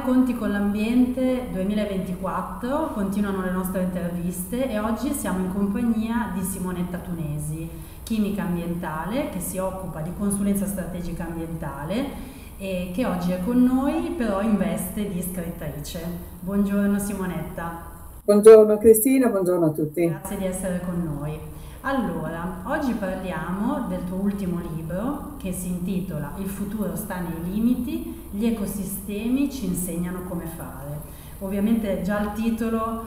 Conti con l'Ambiente 2024, continuano le nostre interviste e oggi siamo in compagnia di Simonetta Tunesi, chimica ambientale che si occupa di consulenza strategica ambientale e che oggi è con noi però in veste di scrittrice. Buongiorno Simonetta. Buongiorno Cristina, buongiorno a tutti. Grazie di essere con noi. Allora, oggi parliamo del tuo ultimo libro che si intitola Il futuro sta nei limiti, gli ecosistemi ci insegnano come fare. Ovviamente già il titolo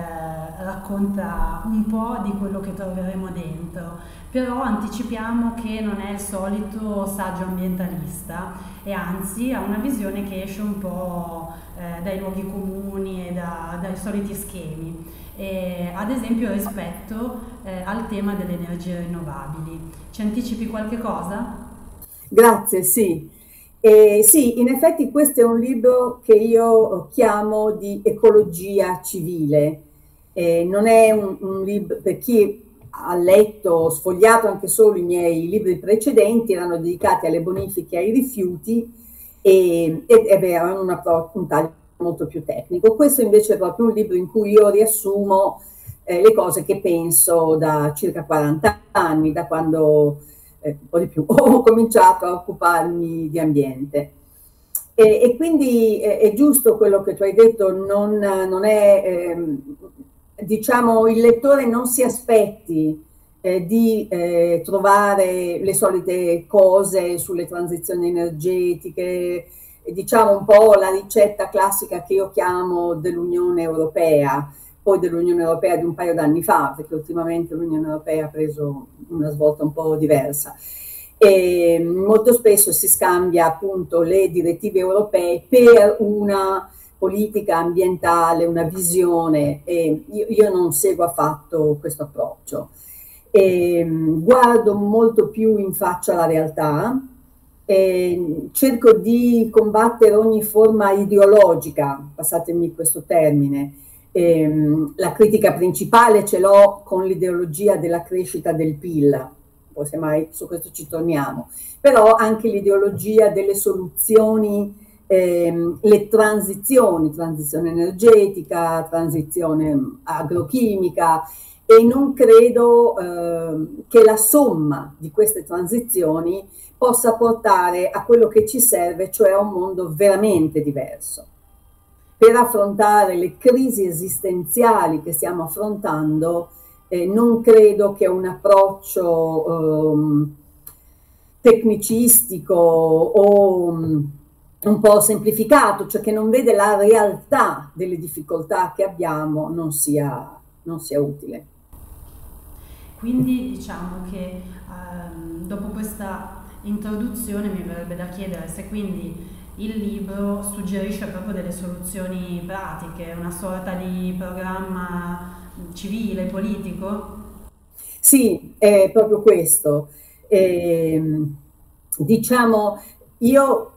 racconta un po' di quello che troveremo dentro, però anticipiamo che non è il solito saggio ambientalista e anzi ha una visione che esce un po' dai luoghi comuni e dai soliti schemi. Ad esempio rispetto al tema delle energie rinnovabili. Ci anticipi qualche cosa? Grazie, sì. Sì, in effetti questo è un libro che io chiamo di ecologia civile. Non è un libro, per chi ha letto, sfogliato anche solo i miei libri precedenti, erano dedicati alle bonifiche e ai rifiuti ed avevano un taglio molto più tecnico. Questo invece è proprio un libro in cui io riassumo le cose che penso da circa 40 anni, da quando un po' di più ho cominciato a occuparmi di ambiente. E quindi è giusto quello che tu hai detto, non è, diciamo, il lettore non si aspetti di trovare le solite cose sulle transizioni energetiche, diciamo un po' la ricetta classica che io chiamo dell'Unione Europea, poi dell'Unione Europea di un paio d'anni fa, perché ultimamente l'Unione Europea ha preso una svolta un po' diversa. E molto spesso si scambia appunto le direttive europee per una politica ambientale, una visione, e io non seguo affatto questo approccio. Guardo molto più in faccia la realtà, cerco di combattere ogni forma ideologica, passatemi questo termine. La critica principale ce l'ho con l'ideologia della crescita del PIL, poi semmai su questo ci torniamo, però anche l'ideologia delle soluzioni, le transizione energetica, transizione agrochimica, e non credo che la somma di queste transizioni possa portare a quello che ci serve, cioè a un mondo veramente diverso. Per affrontare le crisi esistenziali che stiamo affrontando, non credo che un approccio tecnicistico o un po' semplificato, cioè che non vede la realtà delle difficoltà che abbiamo, non sia utile. Quindi diciamo che dopo questa introduzione mi verrebbe da chiedere se quindi il libro suggerisce proprio delle soluzioni pratiche, una sorta di programma civile, politico. Sì, è proprio questo. Diciamo, io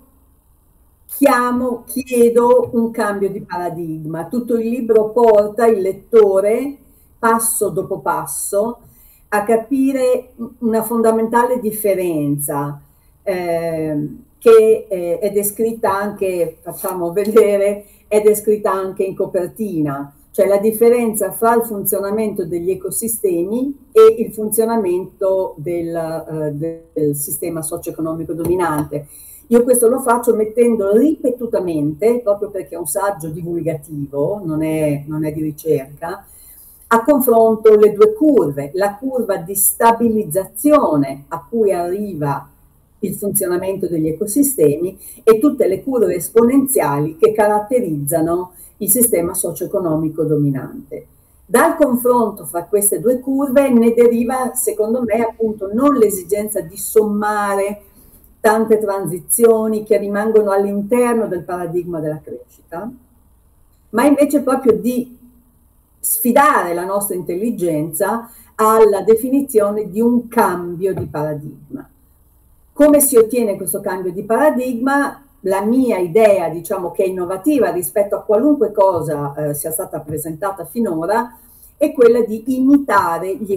chiedo un cambio di paradigma. Tutto il libro porta il lettore, passo dopo passo, a capire una fondamentale differenza che è descritta anche, facciamo vedere, è descritta anche in copertina, cioè la differenza fra il funzionamento degli ecosistemi e il funzionamento del sistema socio-economico dominante. Io questo lo faccio mettendo ripetutamente, proprio perché è un saggio divulgativo, non è di ricerca, a confronto le due curve, la curva di stabilizzazione a cui arriva il funzionamento degli ecosistemi e tutte le curve esponenziali che caratterizzano il sistema socio-economico dominante. Dal confronto fra queste due curve ne deriva, secondo me, appunto non l'esigenza di sommare tante transizioni che rimangono all'interno del paradigma della crescita, ma invece proprio di sfidare la nostra intelligenza alla definizione di un cambio di paradigma. Come si ottiene questo cambio di paradigma? La mia idea, diciamo, che è innovativa rispetto a qualunque cosa sia stata presentata finora, è quella di imitare gli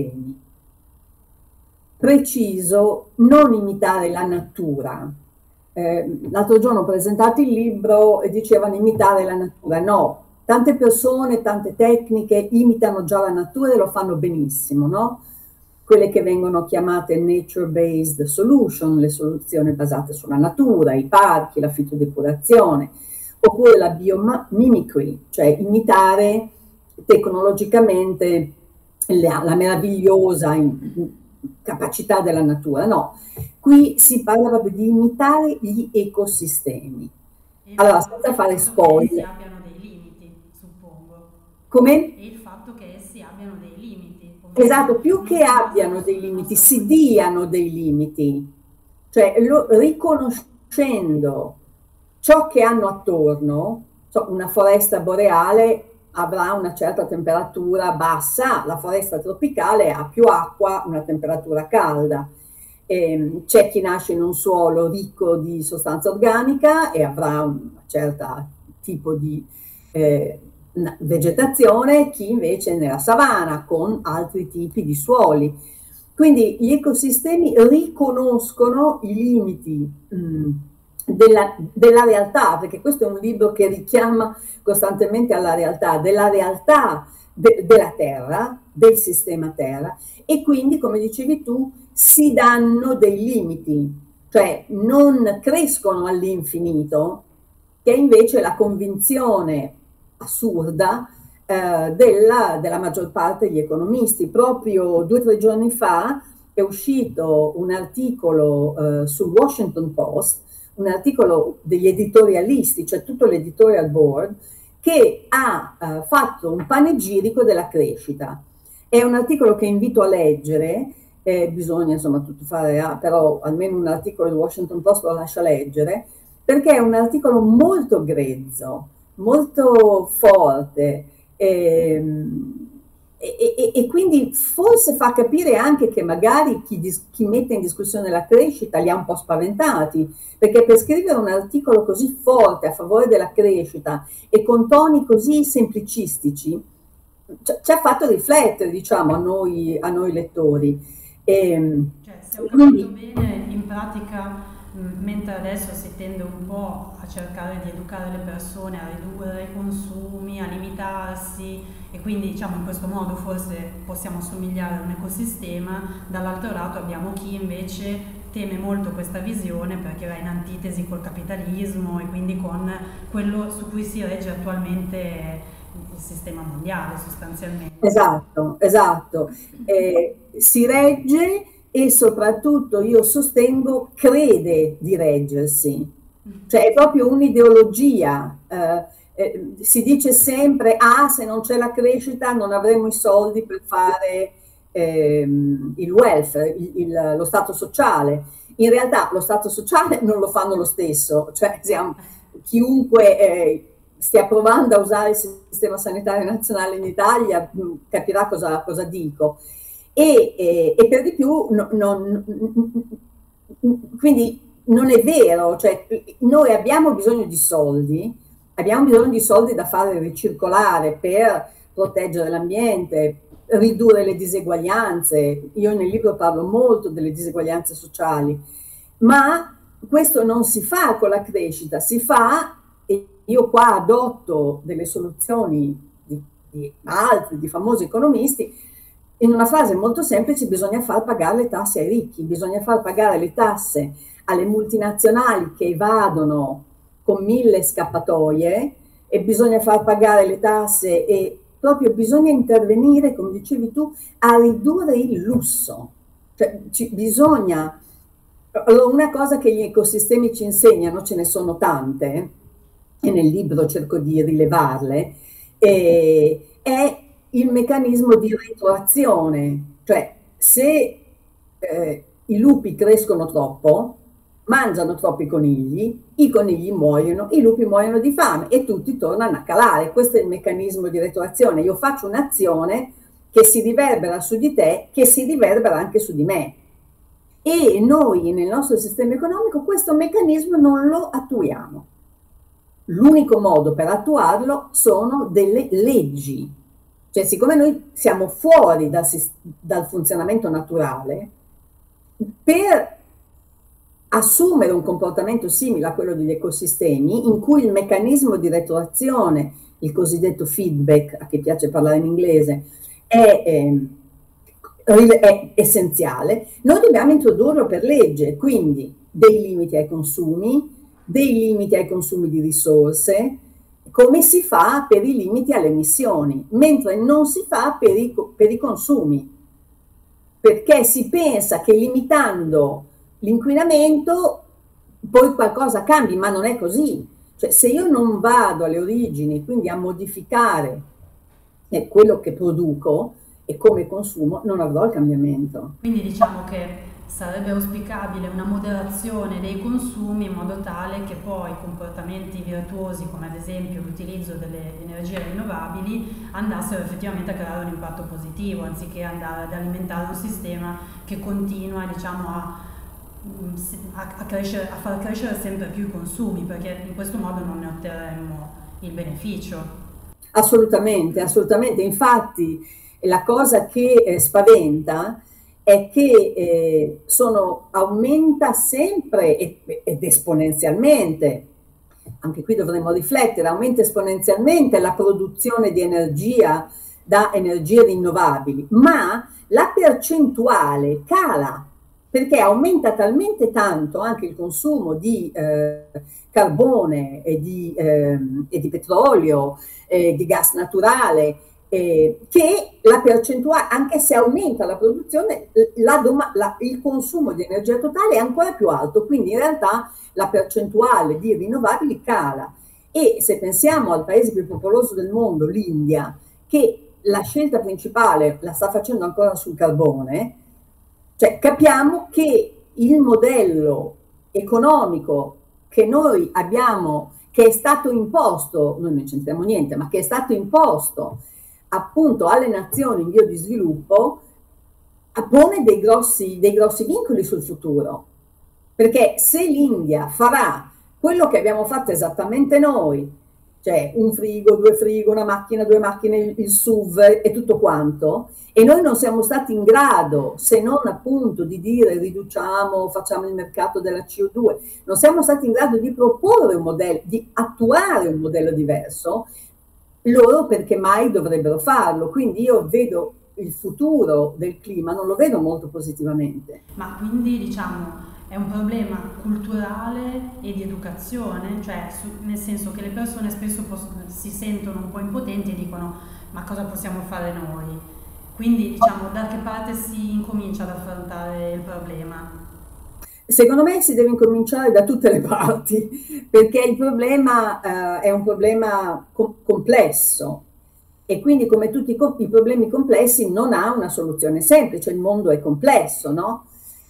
ecosistemi. Preciso, non imitare la natura, L'altro giorno ho presentato il libro e dicevano imitare la natura. No, tante persone, tante tecniche imitano già la natura e lo fanno benissimo, no? Quelle che vengono chiamate nature-based solution, le soluzioni basate sulla natura, i parchi, la fitodepurazione, oppure la biomimicry, cioè imitare tecnologicamente la meravigliosa capacità della natura. No, qui si parla proprio di imitare gli ecosistemi. E il Allora, fatto, senza il fare fatto che essi spoiler, abbiano dei limiti, suppongo. come? E il fatto che essi abbiano dei limiti, ovvero Esatto, più non che si basano abbiano dei sulla limiti, nostra si cognizione. diano dei limiti, cioè riconoscendo ciò che hanno attorno. Una foresta boreale avrà una certa temperatura bassa, la foresta tropicale ha più acqua, una temperatura calda. C'è chi nasce in un suolo ricco di sostanza organica e avrà un certo tipo di eh, vegetazione, chi invece è nella savana con altri tipi di suoli. Quindi gli ecosistemi riconoscono i limiti della realtà, perché questo è un libro che richiama costantemente alla realtà, della realtà della Terra, del sistema Terra, e quindi, come dicevi tu, si danno dei limiti, cioè non crescono all'infinito, che è invece la convinzione assurda della maggior parte degli economisti. Proprio 2 o 3 giorni fa è uscito un articolo sul Washington Post, un articolo degli editorialisti, cioè tutto l'editorial board, che ha fatto un panegirico della crescita. È un articolo che invito a leggere, bisogna insomma tutto fare, però almeno un articolo del Washington Post lo lascia leggere, perché è un articolo molto grezzo, molto forte, e quindi forse fa capire anche che magari chi mette in discussione la crescita li ha un po' spaventati, perché per scrivere un articolo così forte a favore della crescita e con toni così semplicistici ci ha fatto riflettere, diciamo, a noi lettori. E, Cioè, se ho capito quindi, bene, in pratica, mentre adesso si tende un po' a cercare di educare le persone a ridurre i consumi, a limitarsi e quindi diciamo in questo modo forse possiamo somigliare a un ecosistema, dall'altro lato abbiamo chi invece teme molto questa visione perché va in antitesi col capitalismo e quindi con quello su cui si regge attualmente il sistema mondiale sostanzialmente. esatto, esatto. Si regge e soprattutto io sostengo crede di reggersi, cioè è proprio un'ideologia. Si dice sempre, se non c'è la crescita non avremo i soldi per fare il welfare, lo stato sociale. In realtà lo stato sociale non lo fanno lo stesso, cioè chiunque stia provando a usare il sistema sanitario nazionale in Italia capirà cosa dico. E per di più, quindi non è vero, cioè noi abbiamo bisogno di soldi da fare ricircolare per proteggere l'ambiente, ridurre le diseguaglianze. Io nel libro parlo molto delle diseguaglianze sociali, ma questo non si fa con la crescita, si fa, e io qua adotto delle soluzioni di altri, di famosi economisti, in una frase molto semplice: bisogna far pagare le tasse ai ricchi, bisogna far pagare le tasse alle multinazionali che evadono con 1000 scappatoie, e bisogna far pagare le tasse, e proprio bisogna intervenire, come dicevi tu, a ridurre il lusso. Cioè, bisogna. Allora, una cosa che gli ecosistemi ci insegnano, ce ne sono tante, e nel libro cerco di rilevarle, è il meccanismo di retroazione. Cioè, se i lupi crescono troppo, mangiano troppi conigli, i conigli muoiono, i lupi muoiono di fame e tutti tornano a calare. Questo è il meccanismo di retroazione. Io faccio un'azione che si riverbera su di te, che si riverbera anche su di me. E noi nel nostro sistema economico questo meccanismo non lo attuiamo. L'unico modo per attuarlo sono delle leggi. Cioè, siccome noi siamo fuori dal funzionamento naturale, per assumere un comportamento simile a quello degli ecosistemi, in cui il meccanismo di retroazione, il cosiddetto feedback, a chi piace parlare in inglese, è essenziale, noi dobbiamo introdurlo per legge, quindi dei limiti ai consumi, dei limiti ai consumi di risorse, come si fa per i limiti alle emissioni, mentre non si fa per i consumi, perché si pensa che limitando l'inquinamento poi qualcosa cambi, ma non è così. Cioè, se io non vado alle origini, quindi a modificare quello che produco e come consumo, non avrò il cambiamento. Quindi diciamo che sarebbe auspicabile una moderazione dei consumi in modo tale che poi comportamenti virtuosi come ad esempio l'utilizzo delle energie rinnovabili andassero effettivamente a creare un impatto positivo anziché andare ad alimentare un sistema che continua, diciamo, a far crescere sempre più i consumi, perché in questo modo non ne otterremmo il beneficio. Assolutamente, assolutamente. Infatti la cosa che spaventa è che aumenta sempre ed esponenzialmente, anche qui dovremmo riflettere, aumenta esponenzialmente la produzione di energia da energie rinnovabili, ma la percentuale cala perché aumenta talmente tanto anche il consumo di carbone e di petrolio, di gas naturale, che la percentuale, anche se aumenta la produzione, il consumo di energia totale è ancora più alto, quindi in realtà la percentuale di rinnovabili cala. E se pensiamo al paese più popoloso del mondo, l'India, che la scelta principale la sta facendo ancora sul carbone, cioè capiamo che il modello economico che noi abbiamo, che è stato imposto, noi non c'entriamo niente, ma che è stato imposto appunto alle nazioni in via di sviluppo, pone dei grossi vincoli sul futuro. Perché se l'India farà quello che abbiamo fatto esattamente noi, cioè un frigo, due frigo, una macchina, due macchine, il SUV e tutto quanto, e noi non siamo stati in grado, se non appunto di dire riduciamo, facciamo il mercato della CO2, non siamo stati in grado di proporre un modello, di attuare un modello diverso, loro perché mai dovrebbero farlo? Quindi io vedo il futuro del clima, non lo vedo molto positivamente. Ma quindi diciamo è un problema culturale e di educazione, cioè nel senso che le persone spesso si sentono un po' impotenti e dicono ma cosa possiamo fare noi? Quindi diciamo da che parte si incomincia ad affrontare il problema? Secondo me si deve incominciare da tutte le parti, perché il problema è un problema complesso e quindi come tutti i problemi complessi non ha una soluzione semplice, il mondo è complesso, no?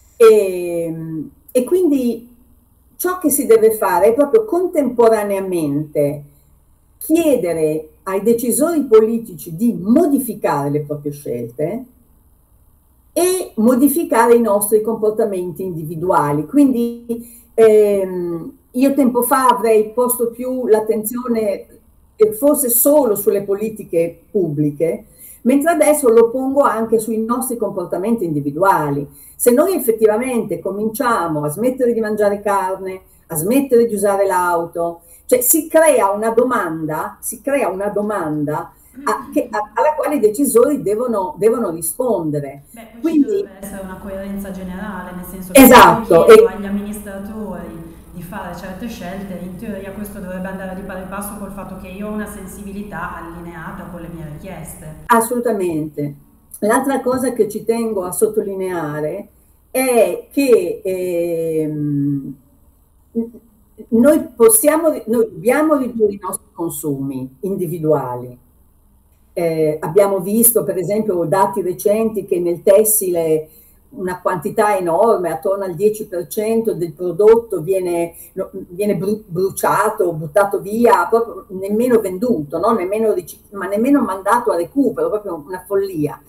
E quindi ciò che si deve fare è proprio contemporaneamente chiedere ai decisori politici di modificare le proprie scelte e modificare i nostri comportamenti individuali. Quindi io tempo fa avrei posto più l'attenzione forse solo sulle politiche pubbliche, mentre adesso lo pongo anche sui nostri comportamenti individuali. Se noi effettivamente cominciamo a smettere di mangiare carne, a smettere di usare l'auto, cioè si crea una domanda alla quale i decisori devono rispondere. Beh, poi ci Quindi, dovrebbe essere una coerenza generale, nel senso che se io esatto, chiedo agli amministratori di fare certe scelte, in teoria questo dovrebbe andare di pari passo col fatto che io ho una sensibilità allineata con le mie richieste. assolutamente. L'altra cosa che ci tengo a sottolineare è che noi dobbiamo ridurre i nostri consumi individuali. Abbiamo visto per esempio dati recenti che nel tessile una quantità enorme, attorno al 10% del prodotto viene bruciato, buttato via, proprio nemmeno venduto, no? Ma nemmeno mandato a recupero, proprio una follia.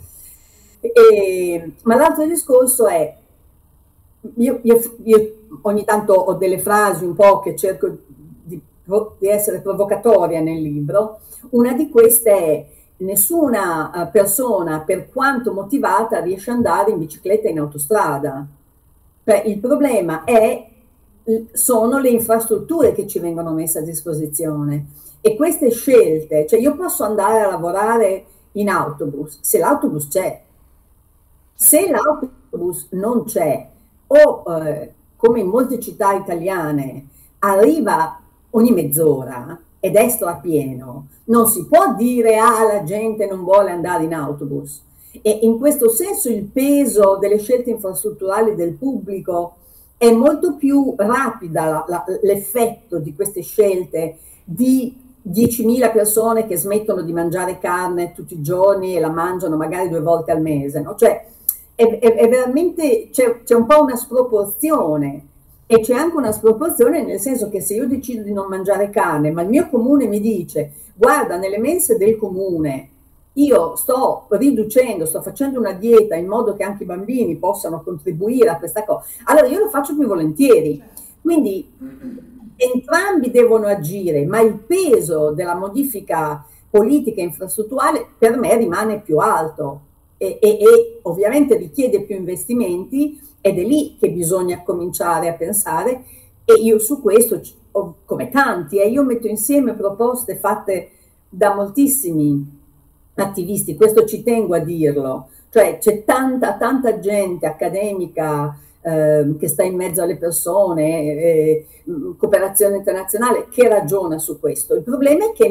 Ma l'altro discorso è, io ogni tanto ho delle frasi un po' che cerco di essere provocatoria nel libro, una di queste è: nessuna persona, per quanto motivata, riesce ad andare in bicicletta in autostrada. Cioè, il problema è sono le infrastrutture che ci vengono messe a disposizione e queste scelte, cioè io posso andare a lavorare in autobus se l'autobus c'è. Se Certo. l'autobus non c'è o come in molte città italiane arriva ogni mezz'ora ed è strapieno, non si può dire ah la gente non vuole andare in autobus. E in questo senso il peso delle scelte infrastrutturali del pubblico è molto più rapida l'effetto di queste scelte di 10.000 persone che smettono di mangiare carne tutti i giorni e la mangiano magari 2 volte al mese, no? Cioè è veramente, c'è un po' una sproporzione e c'è anche una sproporzione nel senso che se io decido di non mangiare carne, ma il mio comune mi dice guarda nelle mense del comune io sto riducendo, sto facendo una dieta in modo che anche i bambini possano contribuire a questa cosa, allora io lo faccio più volentieri. Certo. Quindi entrambi devono agire, ma il peso della modifica politica e infrastrutturale per me rimane più alto e ovviamente richiede più investimenti ed è lì che bisogna cominciare a pensare e io su questo, come tanti, io metto insieme proposte fatte da moltissimi attivisti, questo ci tengo a dirlo, cioè c'è tanta gente accademica che sta in mezzo alle persone, cooperazione internazionale, che ragiona su questo. Il problema è che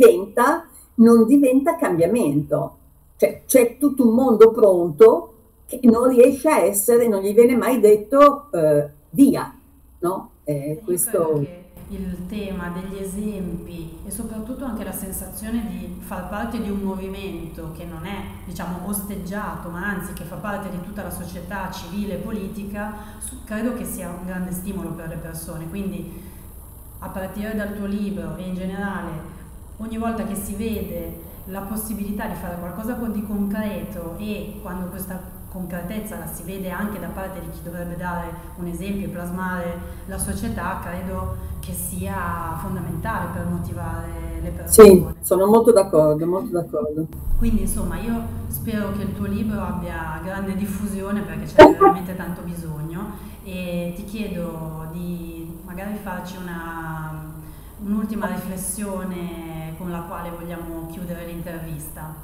non diventa cambiamento, cioè c'è tutto un mondo pronto che non riesce a essere, non gli viene mai detto via, no? Io credo Questo che il tema degli esempi e soprattutto anche la sensazione di far parte di un movimento che non è, diciamo, osteggiato, ma anzi che fa parte di tutta la società civile e politica, credo che sia un grande stimolo per le persone. Quindi, a partire dal tuo libro e in generale, ogni volta che si vede la possibilità di fare qualcosa di concreto e quando questa concretezza la si vede anche da parte di chi dovrebbe dare un esempio e plasmare la società, credo che sia fondamentale per motivare le sì, persone. sono molto d'accordo, molto d'accordo. Quindi insomma io spero che il tuo libro abbia grande diffusione perché c'è veramente tanto bisogno e ti chiedo di magari farci un'ultima riflessione con la quale vogliamo chiudere l'intervista.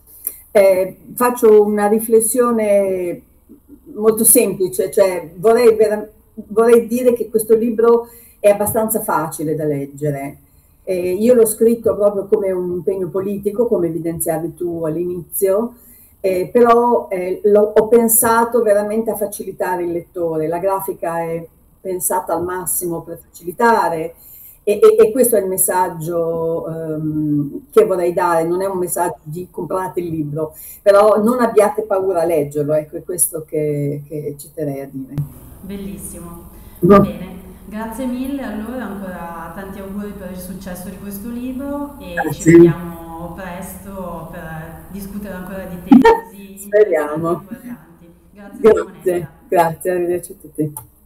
Faccio una riflessione molto semplice, cioè vorrei dire che questo libro è abbastanza facile da leggere. Io l'ho scritto proprio come un impegno politico, come evidenziavi tu all'inizio, però ho pensato veramente a facilitare il lettore. La grafica è pensata al massimo per facilitare e questo è il messaggio che vorrei dare, non è un messaggio di comprate il libro, però non abbiate paura a leggerlo, ecco, è questo che ci terrei a dire. Bellissimo, va No, bene. Grazie mille, allora ancora tanti auguri per il successo di questo libro e ci grazie. vediamo presto per discutere ancora di temi così interessanti e Speriamo. importanti. Grazie Grazie, Simonetta. grazie, arrivederci a tutti.